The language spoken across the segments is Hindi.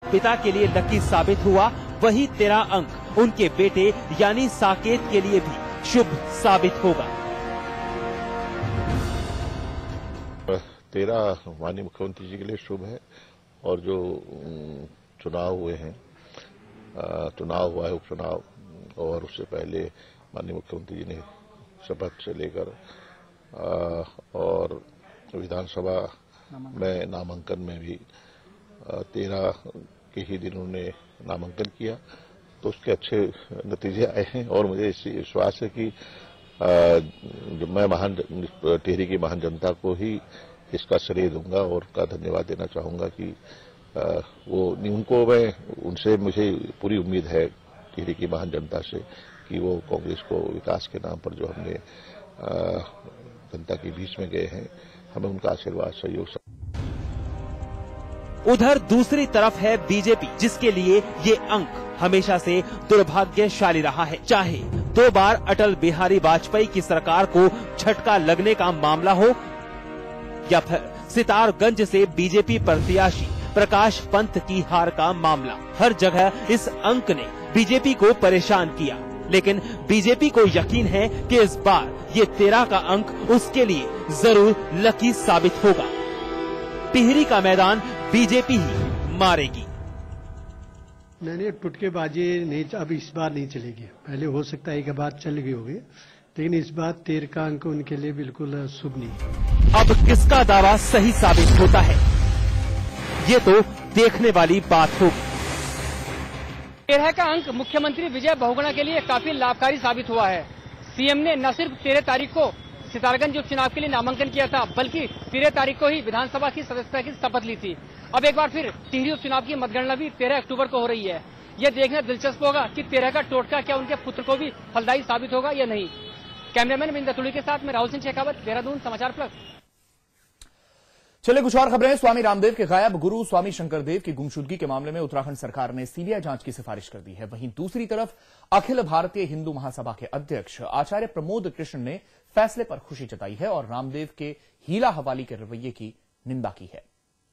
पिता के लिए लकी साबित हुआ, वही 13 अंक उनके बेटे यानी साकेत के लिए भी शुभ साबित होगा। 13 माननीय मुख्यमंत्री जी के लिए शुभ है और जो चुनाव हुए हैं, चुनाव हुआ है उपचुनाव, और उससे पहले माननीय मुख्यमंत्री जी ने शपथ से लेकर और विधानसभा में नामांकन में भी 13 के ही दिन उन्होंने नामांकन किया, तो उसके अच्छे नतीजे आए हैं और मुझे इसी विश्वास है कि मैं टिहरी की महान जनता को ही इसका श्रेय दूंगा और का धन्यवाद देना चाहूंगा कि उनसे मुझे पूरी उम्मीद है टिहरी की महान जनता से कि वो कांग्रेस को विकास के नाम पर जो हमने जनता के बीच में गए हैं, हमें उनका आशीर्वाद सहयोग। उधर दूसरी तरफ है बीजेपी, जिसके लिए ये अंक हमेशा से दुर्भाग्यशाली रहा है। चाहे 2 बार अटल बिहारी वाजपेयी की सरकार को झटका लगने का मामला हो या फिर सितारगंज से बीजेपी प्रत्याशी प्रकाश पंत की हार का मामला, हर जगह इस अंक ने बीजेपी को परेशान किया। लेकिन बीजेपी को यकीन है कि इस बार ये 13 का अंक उसके लिए जरूर लकी साबित होगा। टिहरी का मैदान बीजेपी ही मारेगी। नहीं, टुटकेबाजी नहीं, अब इस बार नहीं चलेगी। पहले हो सकता है एक बार चल गई होगी, लेकिन इस बार 13 का अंक उनके लिए बिल्कुल शुभ नहीं। अब किसका दावा सही साबित होता है, ये तो देखने वाली बात होगी। 13 का अंक मुख्यमंत्री विजय बहुगुणा के लिए काफी लाभकारी साबित हुआ है। सीएम ने न सिर्फ 13 तारीख को सितारगंज उपचुनाव के लिए नामांकन किया था, बल्कि 13 तारीख को ही विधानसभा की सदस्यता की शपथ ली थी। अब एक बार फिर टिहरी उपचुनाव की मतगणना भी 13 अक्टूबर को हो रही है। यह देखना दिलचस्प होगा कि 13 का टोटका क्या उनके पुत्र को भी फलदायी साबित होगा या नहीं। कैमरामैन बिंदा तुड़ी के साथ में राहुल सिंह शेखावत, देहरादून, समाचार प्लस। चलिए कुछ और खबरें। स्वामी रामदेव के गायब गुरु स्वामी शंकर देव की गुमशुदगी के मामले में उत्तराखंड सरकार ने सीबीआई जांच की सिफारिश कर दी है। वहीं दूसरी तरफ अखिल भारतीय हिंदू महासभा के अध्यक्ष आचार्य प्रमोद कृष्ण ने फैसले पर खुशी जताई है और रामदेव के हीला हवाली के रवैये की निंदा की है।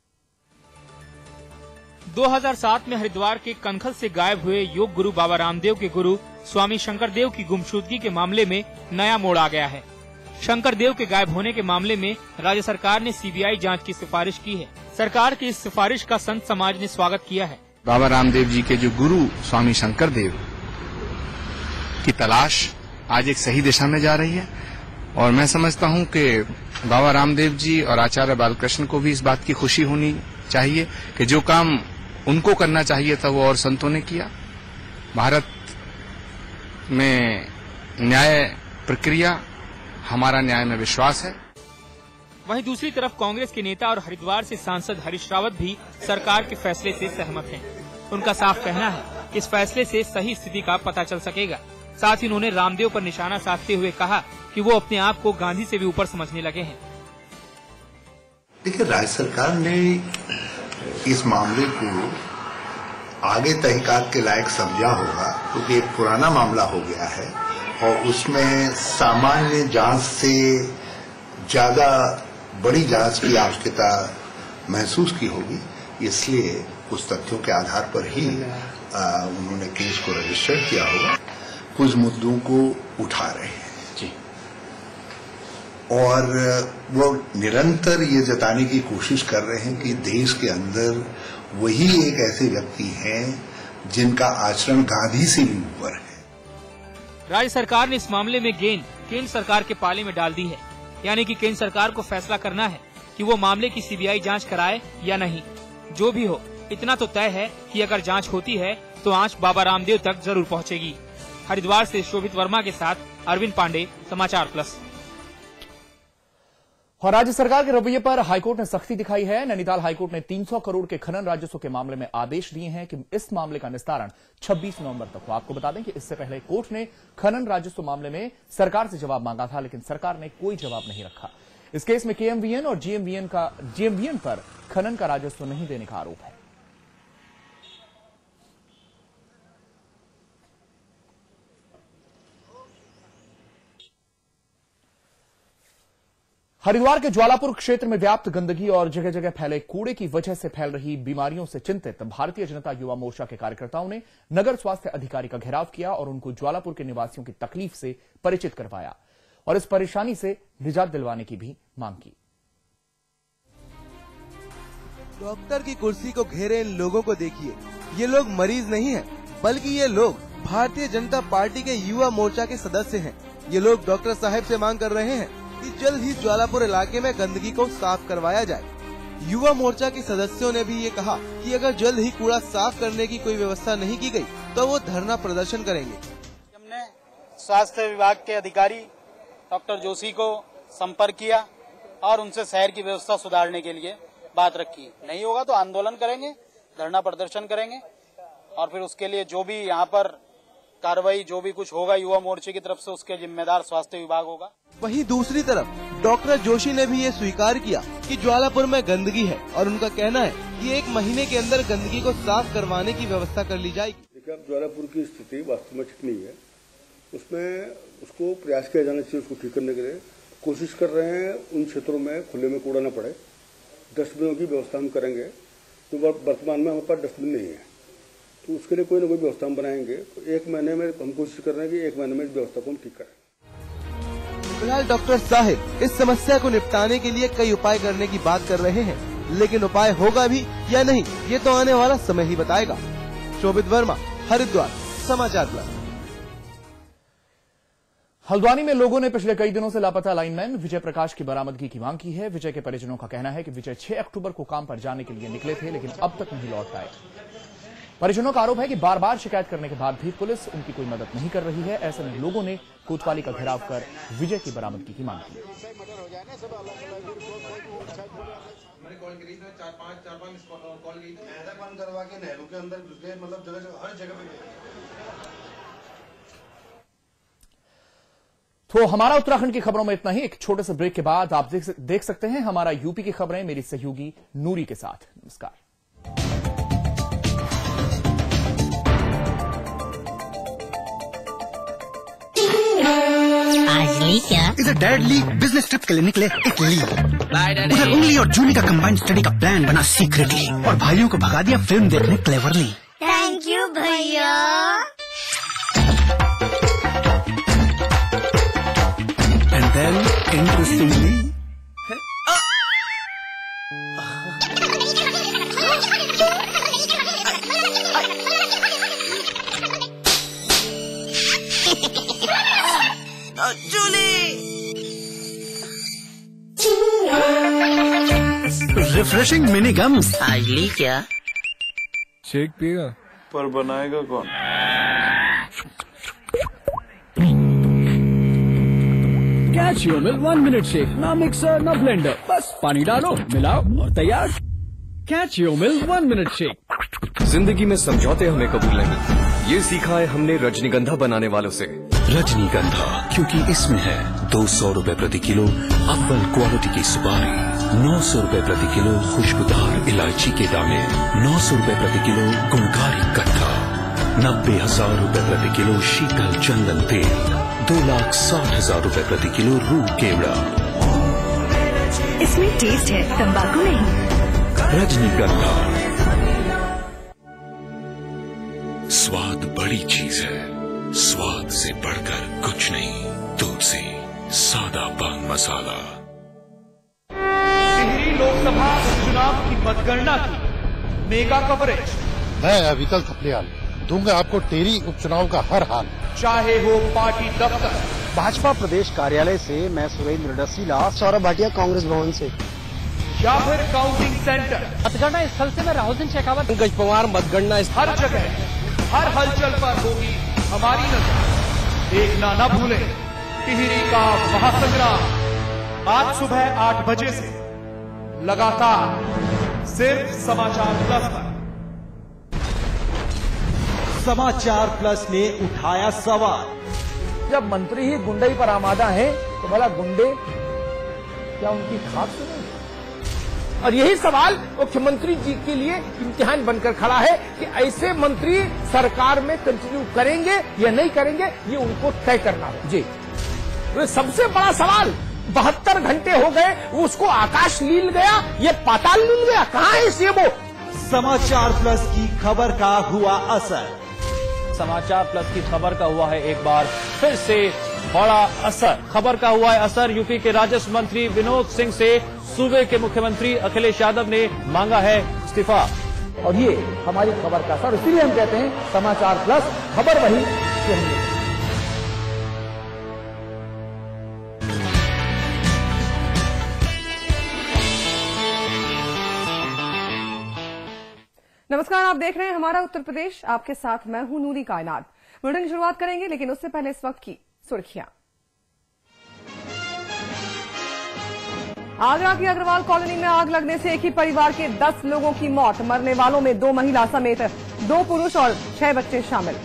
2007 में हरिद्वार के कनखल से गायब हुए योग गुरु बाबा रामदेव के गुरु स्वामी शंकर देव की गुमशुदगी के मामले में नया मोड़ आ गया है। शंकर देव के गायब होने के मामले में राज्य सरकार ने सीबीआई जांच की सिफारिश की है। सरकार की इस सिफारिश का संत समाज ने स्वागत किया है। बाबा रामदेव जी के जो गुरु स्वामी शंकर देव की तलाश आज एक सही दिशा में जा रही है और मैं समझता हूं कि बाबा रामदेव जी और आचार्य बालकृष्ण को भी इस बात की खुशी होनी चाहिए कि जो काम उनको करना चाहिए था वो और संतों ने किया। भारत में न्याय प्रक्रिया, हमारा न्याय में विश्वास है। वहीं दूसरी तरफ कांग्रेस के नेता और हरिद्वार से सांसद हरीश रावत भी सरकार के फैसले से सहमत हैं। उनका साफ कहना है कि इस फैसले से सही स्थिति का पता चल सकेगा। साथ ही उन्होंने रामदेव पर निशाना साधते हुए कहा कि वो अपने आप को गांधी से भी ऊपर समझने लगे हैं। देखिए, राज्य सरकार ने इस मामले को आगे तहकीकात के लायक समझा होगा, क्योंकि एक पुराना मामला हो गया है और उसमें सामान्य जांच से ज्यादा बड़ी जांच की आवश्यकता महसूस की होगी। इसलिए कुछ तथ्यों के आधार पर ही उन्होंने केस को रजिस्टर किया होगा। कुछ मुद्दों को उठा रहे हैं जी, और वो निरंतर ये जताने की कोशिश कर रहे हैं कि देश के अंदर वही एक ऐसे व्यक्ति हैं जिनका आचरण गांधी से भी ऊपर है। राज्य सरकार ने इस मामले में गेंद केंद्र सरकार के पाले में डाल दी है, यानी कि केंद्र सरकार को फैसला करना है कि वो मामले की सीबीआई जांच कराए या नहीं। जो भी हो, इतना तो तय है कि अगर जांच होती है तो आंच बाबा रामदेव तक जरूर पहुंचेगी। हरिद्वार से शोभित वर्मा के साथ अरविंद पांडे, समाचार प्लस। और राज्य सरकार के रवैये पर हाईकोर्ट ने सख्ती दिखाई है। नैनीताल हाईकोर्ट ने 300 करोड़ के खनन राजस्व के मामले में आदेश दिए हैं कि इस मामले का निस्तारण 26 नवंबर तक हो। आपको बता दें कि इससे पहले कोर्ट ने खनन राजस्व मामले में सरकार से जवाब मांगा था, लेकिन सरकार ने कोई जवाब नहीं रखा। इस केस में केएमवीएन और जीएमवीएन पर खनन का राजस्व नहीं देने का आरोप है। हरिद्वार के ज्वालापुर क्षेत्र में व्याप्त गंदगी और जगह जगह फैले कूड़े की वजह से फैल रही बीमारियों से चिंतित भारतीय जनता युवा मोर्चा के कार्यकर्ताओं ने नगर स्वास्थ्य अधिकारी का घेराव किया और उनको ज्वालापुर के निवासियों की तकलीफ से परिचित करवाया और इस परेशानी से निजात दिलवाने की भी मांग की। डॉक्टर की कुर्सी को घेरे इन लोगों को देखिए, ये लोग मरीज नहीं हैं, बल्कि ये लोग भारतीय जनता पार्टी के युवा मोर्चा के सदस्य हैं। ये लोग डॉक्टर साहब से मांग कर रहे हैं कि जल्द ही ज्वालापुर इलाके में गंदगी को साफ करवाया जाए। युवा मोर्चा के सदस्यों ने भी ये कहा कि अगर जल्द ही कूड़ा साफ करने की कोई व्यवस्था नहीं की गई तो वो धरना प्रदर्शन करेंगे। हमने स्वास्थ्य विभाग के अधिकारी डॉक्टर जोशी को संपर्क किया और उनसे शहर की व्यवस्था सुधारने के लिए बात रखी। नहीं होगा तो आंदोलन करेंगे, धरना प्रदर्शन करेंगे और फिर उसके लिए जो भी यहाँ पर कार्रवाई जो भी कुछ होगा युवा मोर्चे की तरफ से उसके जिम्मेदार स्वास्थ्य विभाग होगा। वहीं दूसरी तरफ डॉक्टर जोशी ने भी ये स्वीकार किया कि ज्वालापुर में गंदगी है और उनका कहना है कि 1 महीने के अंदर गंदगी को साफ करवाने की व्यवस्था कर ली जाएगी। देखिए, अब ज्वालापुर की स्थिति वास्तव में ठीक नहीं है, उसमें उसको प्रयास किया जाना चाहिए। उसको ठीक करने के लिए कोशिश कर रहे हैं, उन क्षेत्रों में खुले में कूड़ा न पड़े, डस्टबिनों की व्यवस्था हम करेंगे। तो वर्तमान में हमारे पास डस्टबिन नहीं है, तो उसके लिए कोई न कोई व्यवस्था हम बनाएंगे। 1 महीने में हम कोशिश कर रहे हैं कि 1 महीने में इस व्यवस्था को हम ठीक करें। फिलहाल डॉक्टर साहिब इस समस्या को निपटाने के लिए कई उपाय करने की बात कर रहे हैं, लेकिन उपाय होगा भी या नहीं ये तो आने वाला समय ही बताएगा। शोभित वर्मा, हरिद्वार, समाचार प्लस। हल्द्वानी में लोगों ने पिछले कई दिनों से लापता लाइनमैन विजय प्रकाश की बरामदगी की मांग की है। विजय के परिजनों का कहना है कि विजय 6 अक्टूबर को काम पर जाने के लिए निकले थे, लेकिन अब तक नहीं लौट पाए। परिजनों का आरोप है कि बार बार शिकायत करने के बाद भी पुलिस उनकी कोई मदद नहीं कर रही है। ऐसे में लोगों ने कोतवाली का घेराव कर विजय की बरामदगी की मांग की। तो हमारा उत्तराखंड की खबरों में इतना ही। एक छोटे से ब्रेक के बाद आप देख सकते हैं हमारा यूपी की खबरें मेरी सहयोगी नूरी के साथ। नमस्कार। आज ली क्या? इसे डैड ली बिजनेस ट्रिप के लिए निकले इटली। उधर उंगली और जूनी का कंबाइंड स्टडी का प्लान बना सीक्रेटली और भाइयों को भगा दिया फिल्म देखने क्लेवरली। थैंक यू भैया। And then interestingly refreshing mini gums. आज ली क्या? शेक पिएगा पर बनाएगा कौन? Catch your milk 1 minute shake, ना मिक्सर ना ब्लेंडर, बस पानी डालो, मिलाओ और तैयार। Catch your milk 1 minute shake. जिंदगी में समझौते हमें कबूल नहीं, ये सीखा है हमने रजनीगंधा बनाने वालों से। रजनीगंधा, क्योंकि इसमें है 200 रुपए प्रति किलो अव्वल क्वालिटी की सुपारी, 900 रुपए प्रति किलो खुशबूदार इलायची के दाने, 900 रुपए प्रति किलो गुणकारी कट्टा, 90,000 रुपए प्रति किलो शीतल चंदन तेल, 2,60,000 रुपए प्रति किलो रूह केवड़ा। इसमें टेस्ट है, तंबाकू नहीं। रजनीगंधा। स्वाद बड़ी चीज है, स्वाद से बढ़कर कुछ नहीं। तुलसी सादा पान मसाला। टिहरी लोकसभा उपचुनाव की मतगणना की मेगा कवरेज। मैं अविकल थपलियाल दूंगा आपको टिहरी उपचुनाव का हर हाल, चाहे हो पार्टी दफ्तर, भाजपा प्रदेश कार्यालय से मैं सुरेंद्र डसीला, सौरभ भाटिया कांग्रेस भवन से, या फिर काउंटिंग सेंटर। मतगणना स्थल से मैं राहुल सिंह शेखावत, पंकज पवार मतगणना हर जगह हर हलचल पर होगी हमारी नजर। देखना न भूलें टिहरी का महासंग्राम आज सुबह 8 बजे से लगातार सिर्फ समाचार प्लस पर। समाचार प्लस ने उठाया सवाल। जब मंत्री ही गुंडई पर आमादा है तो भला गुंडे क्या उनकी खाक सुने? और यही सवाल मुख्यमंत्री जी के लिए इम्तिहान बनकर खड़ा है कि ऐसे मंत्री सरकार में कंटिन्यू करेंगे या नहीं करेंगे, ये उनको तय करना है। जी, तो सबसे बड़ा सवाल 72 घंटे हो गए, उसको आकाश लील गया, ये पाताल लील गया, कहाँ है सीएमओ? समाचार प्लस की खबर का हुआ असर। समाचार प्लस की खबर का हुआ है एक बार फिर से बड़ा असर। खबर का हुआ है असर। यूपी के राजस्व मंत्री विनोद सिंह से सूबे के मुख्यमंत्री अखिलेश यादव ने मांगा है इस्तीफा। और ये हमारी खबर का असर, इसीलिए हम कहते हैं समाचार प्लस, खबर वही चाहिए। नमस्कार, आप देख रहे हैं हमारा उत्तर प्रदेश। आपके साथ मैं हूं नूरी कायनात। बुलेटिन की शुरुआत करेंगे, लेकिन उससे पहले इस वक्त की सुर्खियां। आगरा की अग्रवाल कॉलोनी में आग लगने से एक ही परिवार के 10 लोगों की मौत। मरने वालों में 2 महिला समेत 2 पुरुष और 6 बच्चे शामिल।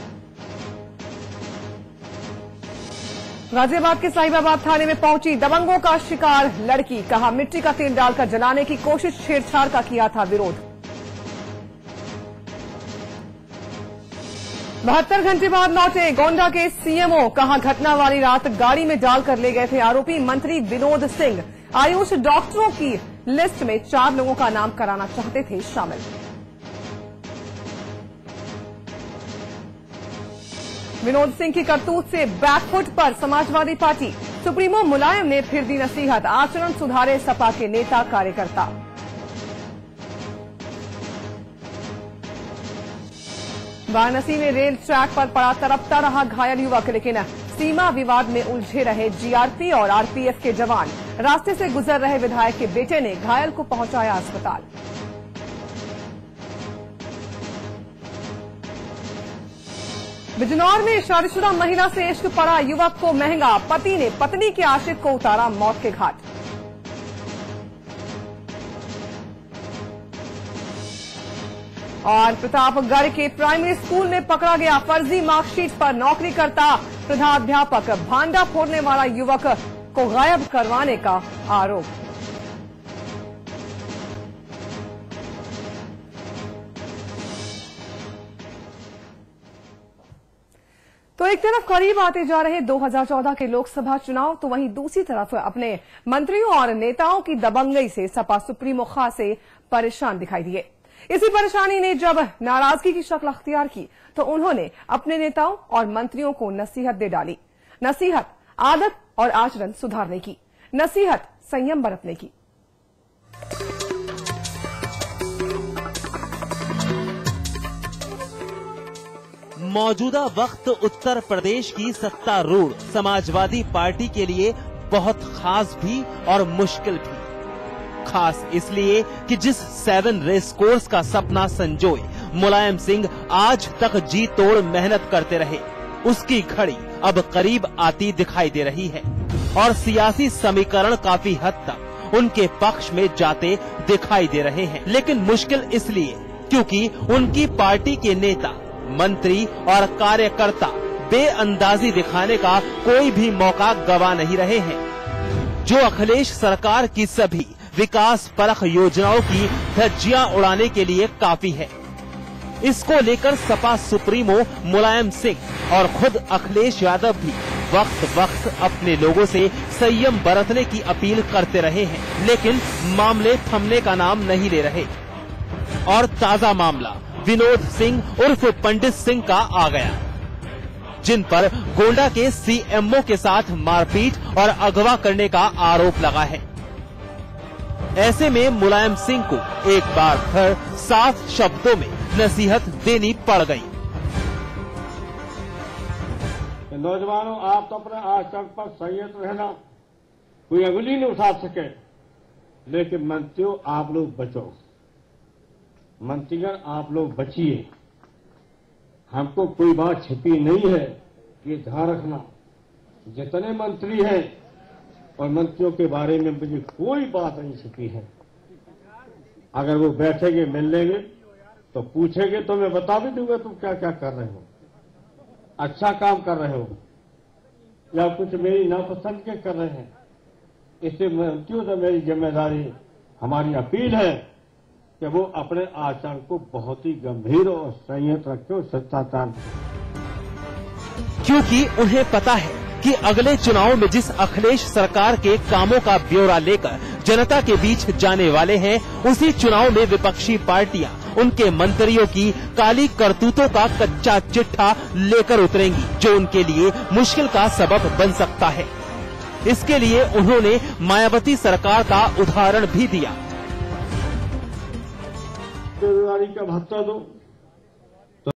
गाजियाबाद के साहिबाबाद थाने में पहुंची दबंगों का शिकार लड़की। कहा मिट्टी का तेल डालकर जलाने की कोशिश, छेड़छाड़ का किया था विरोध। 72 घंटे बाद लौटे गोंडा के सीएमओ। कहा घटना वाली रात गाड़ी में डालकर ले गए थे आरोपी। मंत्री विनोद सिंह आयुष डॉक्टरों की लिस्ट में 4 लोगों का नाम कराना चाहते थे शामिल। विनोद सिंह की करतूत से बैकफुट पर समाजवादी पार्टी। सुप्रीमो मुलायम ने फिर दी नसीहत, आचरण सुधारे सपा के नेता कार्यकर्ता। वाराणसी में रेल ट्रैक पर पड़ा तड़पता रहा घायल युवक, लेकिन सीमा विवाद में उलझे रहे जीआरपी और आरपीएफ के जवान। रास्ते से गुजर रहे विधायक के बेटे ने घायल को पहुंचाया अस्पताल। बिजनौर में शादीशुदा महिला से इश्क पड़ा, युवक को महंगा। पति ने पत्नी के आशिक को उतारा मौत के घाट। और प्रतापगढ़ के प्राइमरी स्कूल में पकड़ा गया फर्जी मार्कशीट पर नौकरी करता प्रधानाध्यापक। भांडा फोड़ने वाला युवक को गायब करवाने का आरोप। तो एक तरफ करीब आते जा रहे 2014 के लोकसभा चुनाव, तो वहीं दूसरी तरफ अपने मंत्रियों और नेताओं की दबंगई से सपा सुप्रीमो खासे परेशान दिखाई दिए। इसी परेशानी ने जब नाराजगी की शक्ल अख्तियार की, तो उन्होंने अपने नेताओं और मंत्रियों को नसीहत दे डाली। नसीहत आदत और आचरण सुधारने की, नसीहत संयम बरतने की। मौजूदा वक्त उत्तर प्रदेश की सत्तारूढ़ समाजवादी पार्टी के लिए बहुत खास भी और मुश्किल भी। खास इसलिए कि जिस 7 रेस कोर्स का सपना संजोए मुलायम सिंह आज तक जी तोड़ मेहनत करते रहे, उसकी घड़ी अब करीब आती दिखाई दे रही है और सियासी समीकरण काफी हद तक उनके पक्ष में जाते दिखाई दे रहे हैं। लेकिन मुश्किल इसलिए क्योंकि उनकी पार्टी के नेता, मंत्री और कार्यकर्ता बेअंदाजी दिखाने का कोई भी मौका गवा नहीं रहे हैं। जो अखिलेश सरकार की सभी विकास परख योजनाओं की धज्जियां उड़ाने के लिए काफी है। इसको लेकर सपा सुप्रीमो मुलायम सिंह और खुद अखिलेश यादव भी वक्त वक्त अपने लोगों से संयम बरतने की अपील करते रहे हैं, लेकिन मामले थमने का नाम नहीं ले रहे। और ताजा मामला विनोद सिंह उर्फ पंडित सिंह का आ गया, जिन पर गोंडा के सीएमओ के साथ मारपीट और अगवा करने का आरोप लगा है। ऐसे में मुलायम सिंह को एक बार फिर साफ शब्दों में नसीहत देनी पड़ गई। नौजवानों, आप तो अपने आचरण पर संयत रहना, कोई अंगुली नहीं उठा सके, लेकिन मंत्रियों आप लोग बचो, मंत्रीगण आप लोग बचिए। हमको कोई बात छिपी नहीं है, ये ध्यान रखना। जितने मंत्री हैं और मंत्रियों के बारे में मुझे कोई बात नहीं छिपी है। अगर वो बैठेंगे मिल लेंगे तो पूछेंगे तो मैं बता भी दूंगा तुम क्या क्या कर रहे हो, अच्छा काम कर रहे हो या कुछ मेरी नापसंद के कर रहे हैं। इससे मंत्रियों से मेरी जिम्मेदारी, हमारी अपील है कि वो अपने आचरण को बहुत ही गंभीर और संयत रखे और शिष्टाचार, क्योंकि उन्हें पता है कि अगले चुनाव में जिस अखिलेश सरकार के कामों का ब्यौरा लेकर जनता के बीच जाने वाले हैं, उसी चुनाव में विपक्षी पार्टियां उनके मंत्रियों की काली करतूतों का कच्चा चिट्ठा लेकर उतरेंगी, जो उनके लिए मुश्किल का सबब बन सकता है। इसके लिए उन्होंने मायावती सरकार का उदाहरण भी दिया। बेरोजगारी का भत्ता दो,